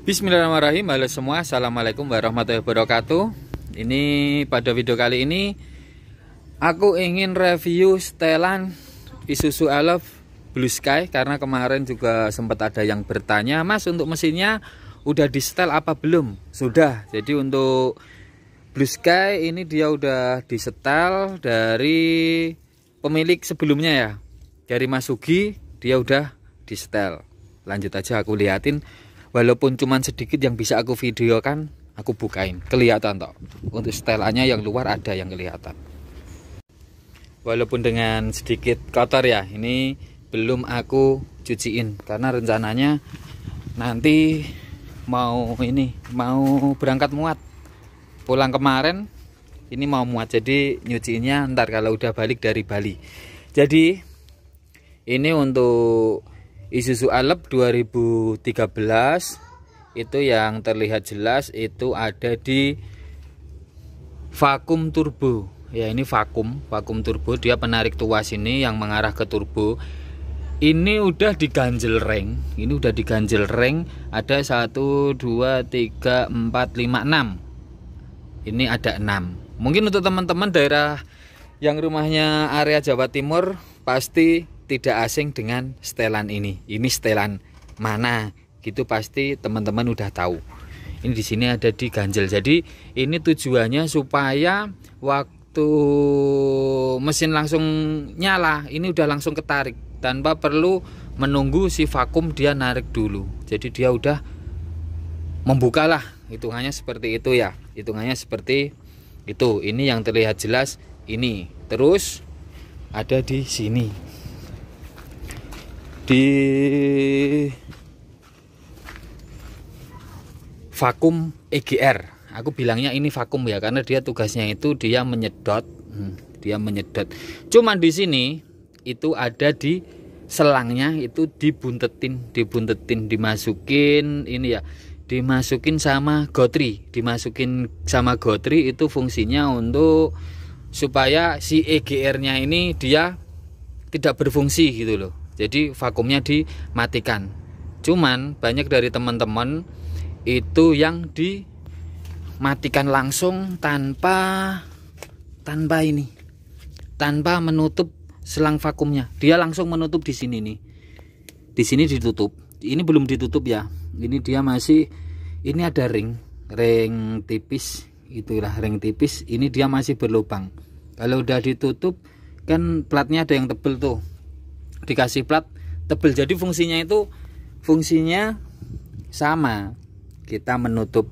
Bismillahirrahmanirrahim. Halo semua, assalamualaikum warahmatullahi wabarakatuh. Ini pada video kali ini aku ingin review setelan Isuzu Elf Blue Sky, karena kemarin juga sempat ada yang bertanya, Mas, untuk mesinnya udah di setel apa belum? Sudah. Jadi untuk Blue Sky ini dia udah disetel dari pemilik sebelumnya ya, dari Mas Sugi, dia udah disetel. Lanjut aja aku liatin. Walaupun cuman sedikit yang bisa aku videokan, aku bukain. Kelihatan toh. Untuk setelannya yang luar ada yang kelihatan. Walaupun dengan sedikit kotor ya, ini belum aku cuciin karena rencananya nanti mau berangkat muat. Pulang kemarin ini mau muat, jadi nyuciinnya ntar kalau udah balik dari Bali. Jadi ini untuk Isuzu Elf 2013 itu yang terlihat jelas itu ada di vakum turbo ya. Ini vakum turbo, dia penarik tuas ini yang mengarah ke turbo. Ini udah diganjel ring, ada 1 2 3 4 5 6. Ini ada 6. Mungkin untuk teman-teman daerah yang rumahnya area Jawa Timur pasti tidak asing dengan setelan ini. Ini setelan mana? Gitu pasti teman-teman udah tahu. Ini di sini ada di ganjel. Jadi ini tujuannya supaya waktu mesin langsung nyala, ini udah langsung ketarik tanpa perlu menunggu si vakum dia narik dulu. Jadi dia udah membukalah, hitungannya seperti itu ya. Hitungannya seperti itu. Ini yang terlihat jelas ini. Terus ada di sini. Di vakum EGR, aku bilangnya ini vakum ya, karena dia tugasnya itu dia menyedot, Cuman di sini itu ada di selangnya itu dibuntetin, dimasukin ini ya, dimasukin sama gotri, itu fungsinya untuk supaya si EGR-nya ini dia tidak berfungsi gitu loh. Jadi vakumnya dimatikan. Cuman banyak dari teman-teman itu yang dimatikan langsung tanpa menutup selang vakumnya. Dia langsung menutup di sini nih. Di sini ditutup. Ini belum ditutup ya. Ini dia masih, ini ada ring tipis, itulah ring tipis. Ini dia masih berlubang. Kalau udah ditutup kan platnya ada yang tebel tuh. Dikasih plat tebel, jadi fungsinya sama. Kita menutup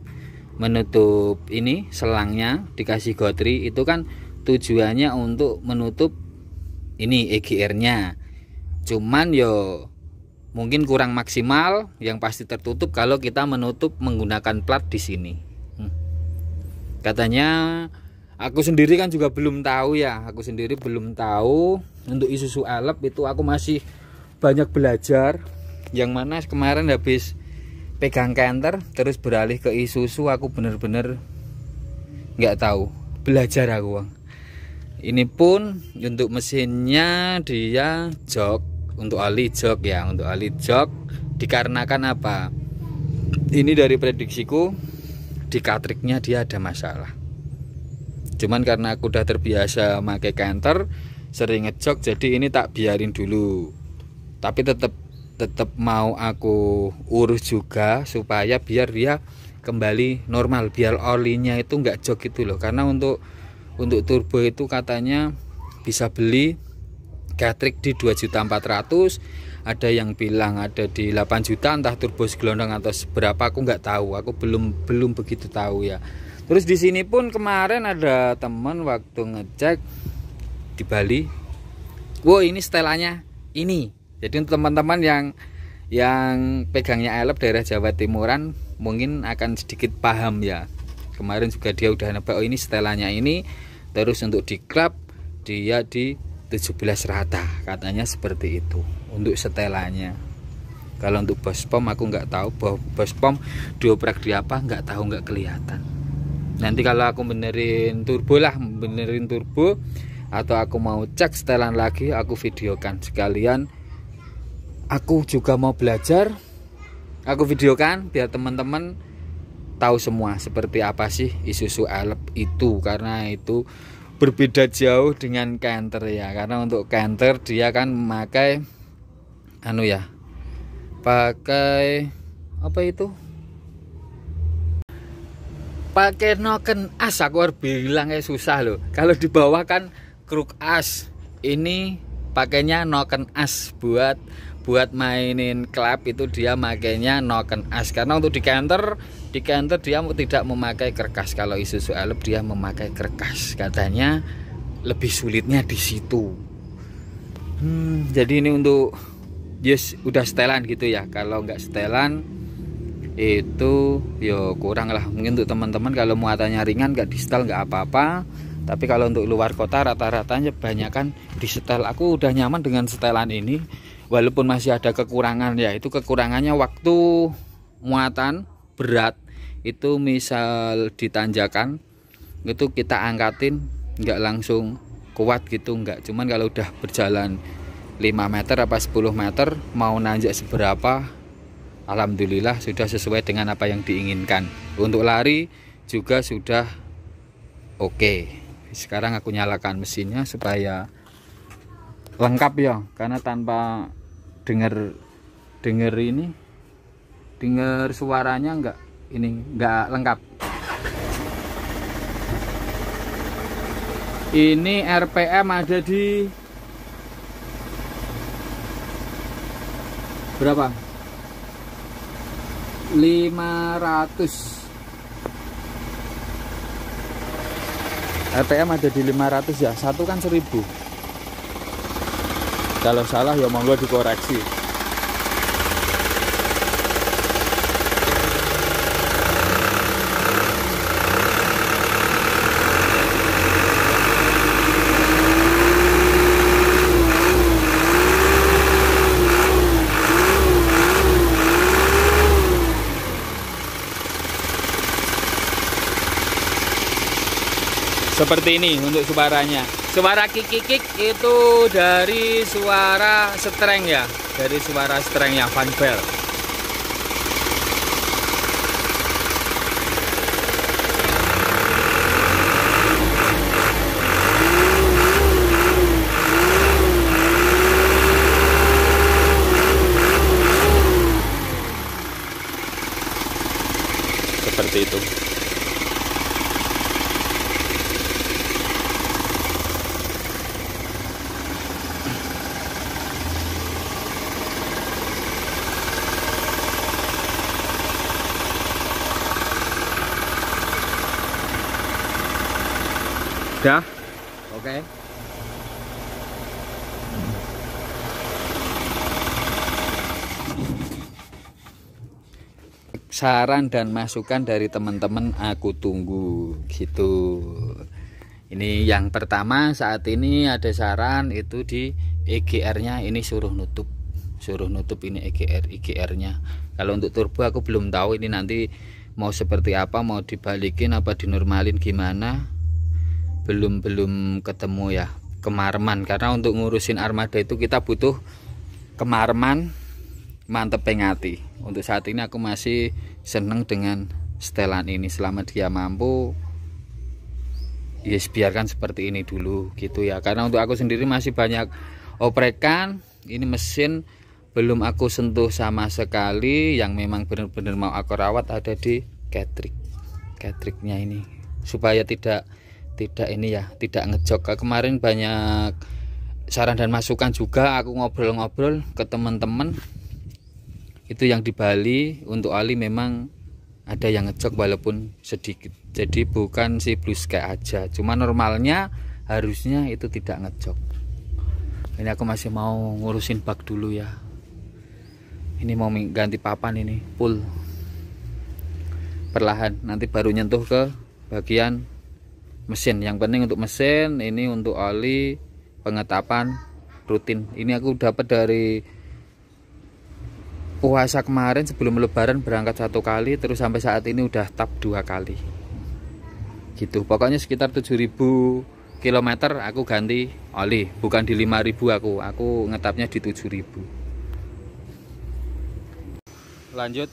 ini selangnya, dikasih gotri, itu kan tujuannya untuk menutup ini EGR-nya. Cuman yo mungkin kurang maksimal, yang pasti tertutup kalau kita menutup menggunakan plat di sini. Katanya aku sendiri kan juga belum tahu ya. Untuk Isuzu Elf itu aku masih banyak belajar. Yang mana kemarin habis pegang Canter terus beralih ke Isuzu, aku bener-bener nggak tahu. Belajar aku. Ini pun untuk mesinnya dia jok, untuk oli jok ya, dikarenakan apa? Ini dari prediksiku di katriknya dia ada masalah. Cuman karena aku udah terbiasa pakai Canter, sering ngejok, jadi ini tak biarin dulu. Tapi tetap mau aku urus juga supaya biar dia kembali normal, biar olinya itu nggak jok gitu loh. Karena untuk turbo itu katanya bisa beli gatrik di 2.400.000, ada yang bilang ada di 8 juta, entah turbo segelondong atau seberapa aku nggak tahu. Aku belum begitu tahu ya. Terus di sini pun kemarin ada teman waktu ngecek di Bali, wow ini setelannya ini. Jadi untuk teman-teman yang pegangnya Elf daerah Jawa Timuran mungkin akan sedikit paham ya. Kemarin juga dia udah nebak, oh ini setelannya ini. Terus untuk di klap dia di 17 rata, katanya seperti itu untuk setelannya. Kalau untuk bos pom aku nggak tahu, bos pom dioprak di apa nggak tahu, nggak kelihatan. Nanti kalau aku benerin turbo atau aku mau cek setelan lagi, aku videokan sekalian. Aku juga mau belajar aku videokan biar teman-teman tahu semua seperti apa sih Isuzu Alep itu, karena itu berbeda jauh dengan Canter ya. Karena untuk Canter dia kan memakai anu ya, pakai apa itu, pakai noken as. Aku harus bilang susah loh, kalau di bawah kan kruk as, ini pakainya noken as. Buat mainin klep itu dia makainya noken as, karena untuk di Canter dia tidak memakai kerkas. Kalau Isuzu Alep dia memakai kerkas, katanya lebih sulitnya di situ. Jadi ini untuk yes udah setelan gitu ya. Kalau nggak setelan itu yo kurang lah. Mungkin untuk teman-teman kalau muatannya ringan nggak di setel nggak apa-apa, tapi kalau untuk luar kota rata-ratanya banyak kan di setel. Aku udah nyaman dengan setelan ini, walaupun masih ada kekurangan ya. Itu kekurangannya waktu muatan berat itu, misal ditanjakan itu kita angkatin nggak langsung kuat gitu, nggak. Cuman kalau udah berjalan 5 meter apa 10 meter mau nanjak seberapa, alhamdulillah sudah sesuai dengan apa yang diinginkan. Untuk lari juga sudah oke. Sekarang aku nyalakan mesinnya supaya lengkap ya, karena tanpa dengar suaranya nggak lengkap. Ini RPM ada di berapa? 500. RPM ada di 500 ya. Satu kan 1000. Kalau salah ya monggo dikoreksi. Seperti ini untuk suaranya. Suara kikik itu dari suara streng ya, dari suara strengnya fan bell. Seperti itu. Udah, oke. Saran dan masukan dari teman-teman aku tunggu gitu. Ini yang pertama, saat ini ada saran itu di EGR-nya ini suruh nutup ini EGR-nya. Kalau untuk turbo aku belum tahu ini nanti mau seperti apa, mau dibalikin apa dinormalin gimana. Belum ketemu ya kemarman, karena untuk ngurusin armada itu kita butuh kemarman mantep pengati. Untuk saat ini aku masih seneng dengan setelan ini, selama dia mampu yes biarkan seperti ini dulu gitu ya. Karena untuk aku sendiri masih banyak oprekan, ini mesin belum aku sentuh sama sekali. Yang memang benar-benar mau aku rawat ada di catriknya ini, supaya tidak ini ya, tidak ngejok. Kemarin banyak saran dan masukan juga, aku ngobrol-ngobrol ke teman-teman itu yang di Bali. Untuk oli memang ada yang ngejok walaupun sedikit, jadi bukan si blue sky aja, cuma normalnya harusnya itu tidak ngejok. Ini aku masih mau ngurusin bak dulu ya, ini mau ganti papan, ini full perlahan, nanti baru nyentuh ke bagian mesin. Yang penting untuk mesin, ini untuk oli pengetapan rutin. Ini aku dapat dari puasa kemarin, sebelum lebaran berangkat 1 kali, terus sampai saat ini udah tap 2 kali gitu. Pokoknya sekitar 7000 km aku ganti oli, bukan di 5000. Aku ngetapnya di 7000. lanjut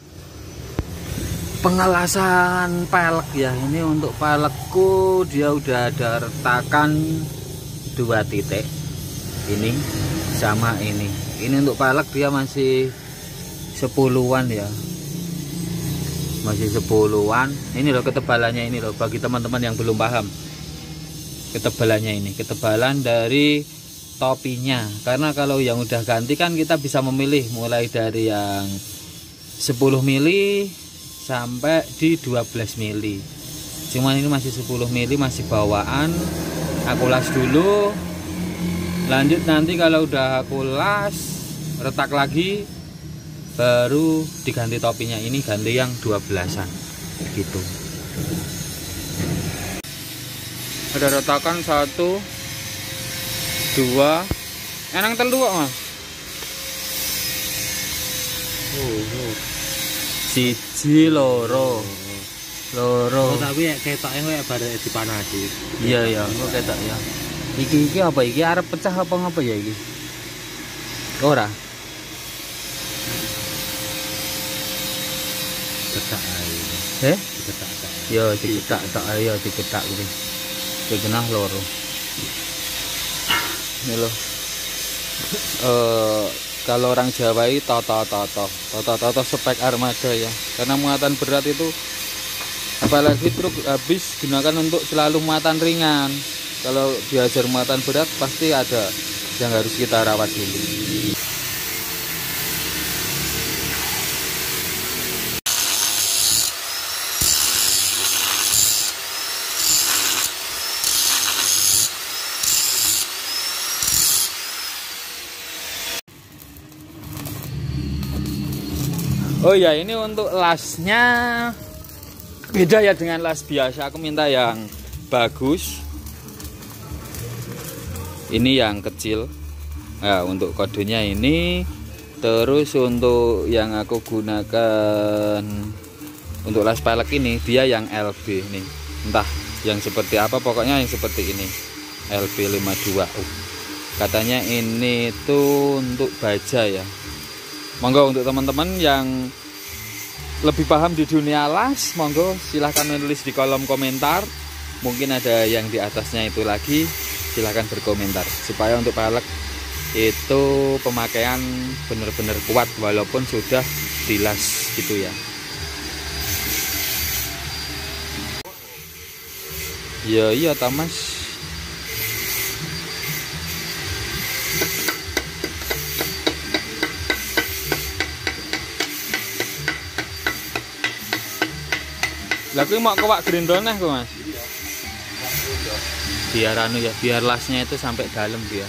pengelasan pelek ya. Ini untuk pelekku dia udah ada retakan 2 titik. Ini sama ini. Ini untuk pelek dia masih 10-an ya. Masih 10-an. Ini loh ketebalannya ini loh bagi teman-teman yang belum paham. Ketebalannya ini, ketebalan dari topinya. Karena kalau yang udah ganti kan kita bisa memilih mulai dari yang 10 mili sampai di 12 mili. Cuman ini masih 10 mili, masih bawaan. Aku las dulu. Lanjut nanti kalau udah aku las, retak lagi, baru diganti topinya. Ini ganti yang 12-an gitu. Ada retakan 1 2 enang telu kok Mas. Siji loro. Oh, tapi ketoknya kayak baru dipanasi. Iya ya, kok ketok ya. Iki apa iki arep pecah apa ngapa ya iki? Ora. Ketak ae. Ketak. Yo diketak tok ayo diketak kuwi. Dikenah loro. Ini loh. Kalau orang Jawa itu toto spek armada ya, karena muatan berat itu apalagi truk habis gunakan untuk selalu muatan ringan. Kalau diajar muatan berat pasti ada yang harus kita rawat dulu. Oh ya, ini untuk lasnya beda ya dengan las biasa. Aku minta yang bagus. Ini yang kecil. Nah, untuk kodenya ini. Terus untuk yang aku gunakan untuk las pelek ini, dia yang LB nih. Entah yang seperti apa, pokoknya yang seperti ini. LB52. Katanya ini tuh untuk baja ya. Monggo untuk teman-teman yang lebih paham di dunia las, monggo silahkan menulis di kolom komentar. Mungkin ada yang di atasnya itu lagi, silahkan berkomentar. Supaya untuk pelek itu pemakaian benar-benar kuat walaupun sudah dilas gitu ya. Iya Thomas. Lah kuwi mau kewak grendoneh kok Mas. Iya. Biar anu ya, biar lasnya itu sampai dalam dia.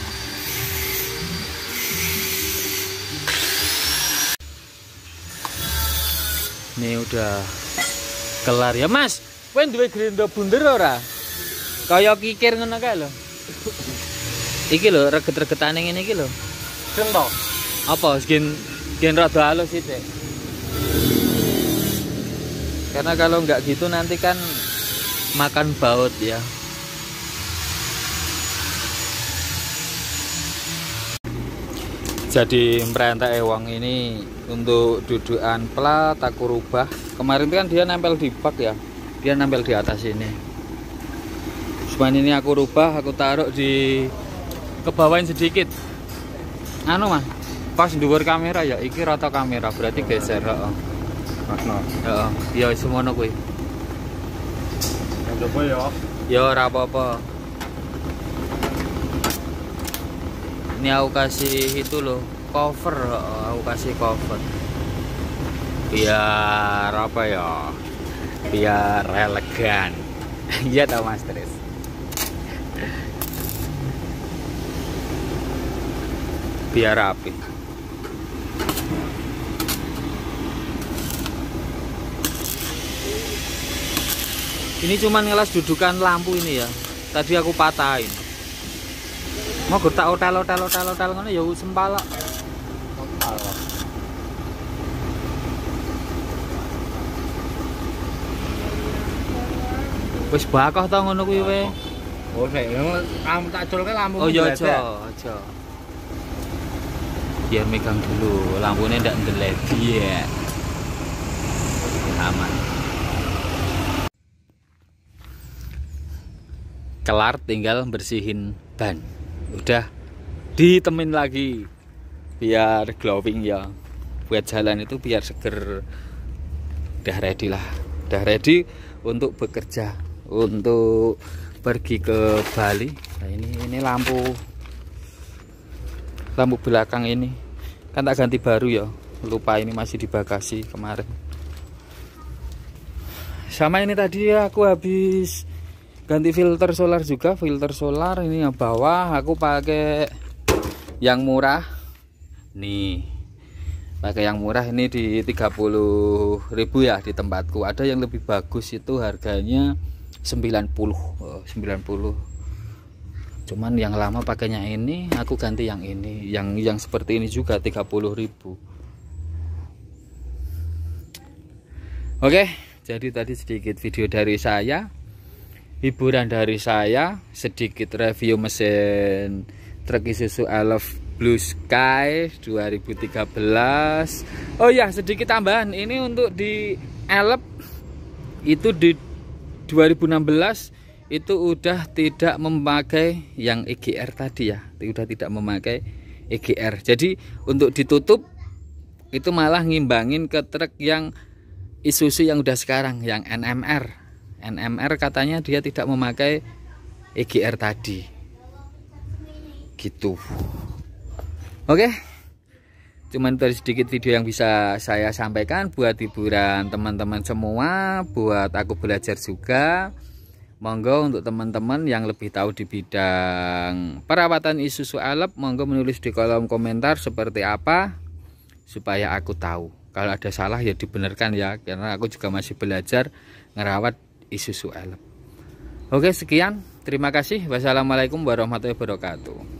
Ini udah kelar ya Mas. Kowe duwe grendo bunder ora? Kaya kikir ngono kae lho. Iki lho reget-regetane ngene iki lho. Gento. Apa gen rada halus sithik. Karena kalau nggak gitu nanti kan makan baut ya. Jadi merentek ewang ini untuk dudukan plat aku rubah. Kemarin kan dia nempel di bak ya. Dia nempel di atas ini. Cuman ini aku rubah, aku taruh di kebawain sedikit. Anu Mas, pas dhuwur kamera ya, iki rata kamera berarti geser. Ya semono kuwi. Coba ya. Ya ora apa-apa. Ini aku kasih itu loh, cover, aku kasih cover. Biar apa ya? Biar elegan. Iya tau Mas Tris. Biar rapi. Ini cuman ngelas dudukan lampu ini ya. Tadi aku patahin. Mau tak otel ngono ya sempala. Wis bakoh ta ngono kuwi we. Oh nek lampu tak colke lampu. Oh ya aja. Biar megang dulu, lampunya ndak ndelet. Iya. aman. Kelar, tinggal bersihin ban. Udah ditemin lagi biar glowing ya, buat jalan itu biar seger. Udah ready lah, udah ready untuk bekerja, untuk pergi ke Bali. Nah, ini lampu belakang ini kan tak ganti baru ya, lupa ini masih di bagasi kemarin. Sama ini tadi aku habis ganti filter solar juga, filter solar ini yang bawah aku pakai yang murah nih, pakai yang murah ini di 30.000 ya di tempatku. Ada yang lebih bagus itu harganya 90. Cuman yang lama pakainya ini, aku ganti yang ini, yang seperti ini juga 30.000. Oke, jadi tadi sedikit video dari saya, hiburan dari saya, sedikit review mesin truk Isuzu Elf Blue Sky 2013. Oh ya, sedikit tambahan, ini untuk di Elf itu di 2016 itu udah tidak memakai yang EGR tadi ya, udah tidak memakai EGR. Jadi untuk ditutup itu malah ngimbangin ke truk yang Isuzu yang udah sekarang, yang NMR. NMR katanya dia tidak memakai EGR tadi. Gitu. Oke. Cuman dari sedikit video yang bisa saya sampaikan buat hiburan teman-teman semua, buat aku belajar juga. Monggo untuk teman-teman yang lebih tahu di bidang perawatan Isuzu Elf, monggo menulis di kolom komentar seperti apa supaya aku tahu. Kalau ada salah ya dibenarkan ya, karena aku juga masih belajar ngerawat Isuzu Elf. Oke, sekian. Terima kasih. Wassalamualaikum warahmatullahi wabarakatuh.